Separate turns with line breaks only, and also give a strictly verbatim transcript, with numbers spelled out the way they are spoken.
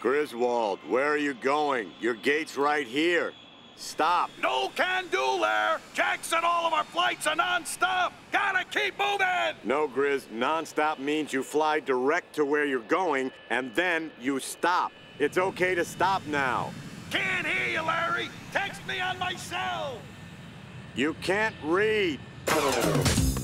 Grisswald, where are you going? Your gate's right here. Stop.
No can do there. Jack said all of our flights are non-stop. Gotta keep moving.
No, Gris. Non-stop means you fly direct to where you're going, and then you stop. It's okay to stop now.
Can't hear you, Larry. Text me on my cell.
You can't read.